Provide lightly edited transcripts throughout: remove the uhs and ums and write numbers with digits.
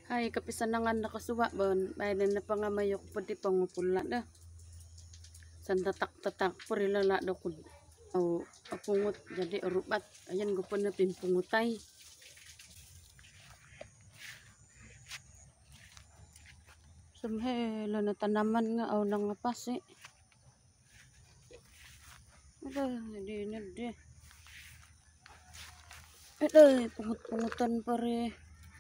Hay kapisanangan nakasuwa bon. Bayan na pangamayok po di pangupula na. San tatak-tatak po rilala daw ko. O apungot jadi urubat. Ayan ko po na pimpungutay. Sumhelo na tanaman nga aw nang ngapasi. Ito, hindi na di. Ito, pungut-pungutan pa rin.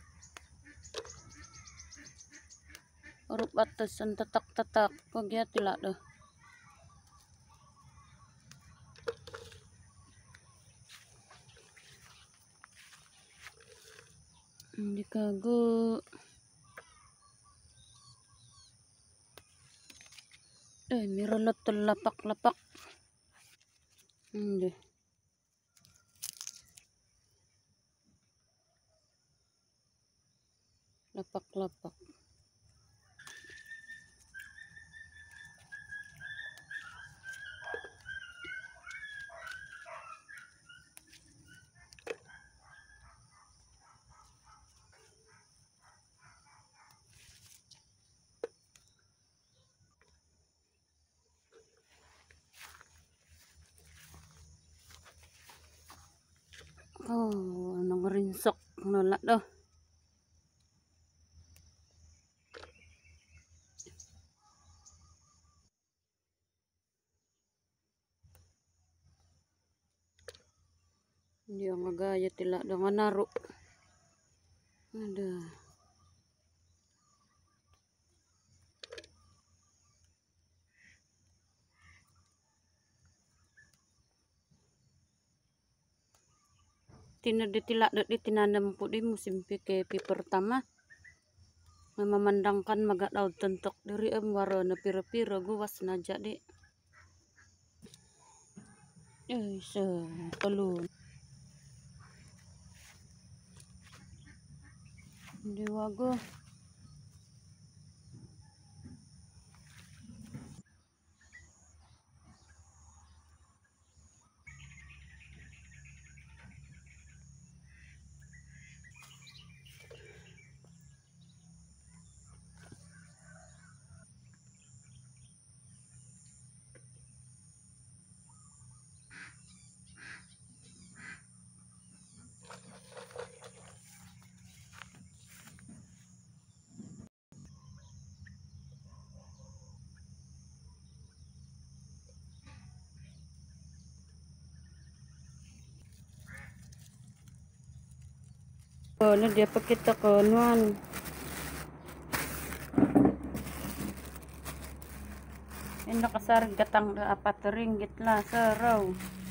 Urubat san tatak-tatak. Pagyatila daw. Hindi kago. Miralot lapak-lapak. Hindi. Lapak-lapak. Oh, nangrinsok nala daw. Hindi ang magaya tila daw nga naro. Ada. Tinaditila di tinanam po di musim ke pertama. Memandangkan magadaw tentok diri waro na pira-pira guwas na jadi. Pelun. Hindi wago. Oh, na dia pakita ko nuan. Endo kasar gatang 4 ringgit lah saraw.